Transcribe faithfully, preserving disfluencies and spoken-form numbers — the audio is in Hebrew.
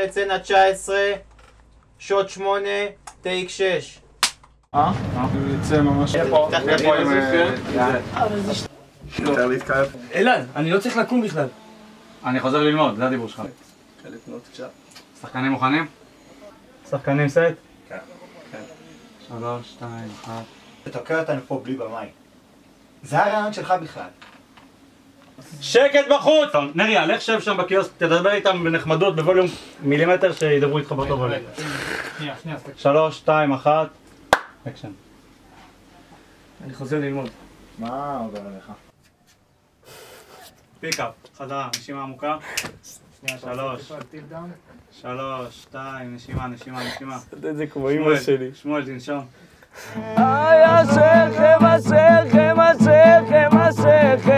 לצנע תשע עשרה, שוט שמונה, טייק שש. אה? הוא יצא ממש... איפה? איפה עם... יותר להתקרב. אלעד, אני לא צריך לקום בכלל. אני חוזר ללמוד, זה הדיבור שלך. שחקנים מוכנים? שחקנים סט? כן. שלוש, שתיים, אחת. תתוקע אותנו פה בלי במאי. זה הרעיון שלך בכלל. שקט בחוץ! נריה, לך שב שם בקיוסק, תדבר איתם בנחמדות, בווליום מילימטר שידברו איתך באותו ווליום. שנייה, שנייה. שלוש, שתיים, אחת. אקשן. אני חוזר ללמוד. מה עובר עליך? פיקאפ, חזרה, נשימה עמוקה. שלוש. שלוש, שתיים, נשימה, נשימה, נשימה. זה זה כמו אמא שלי. שמואל, תנשום. איי, השכם, השכם, השכם, השכם.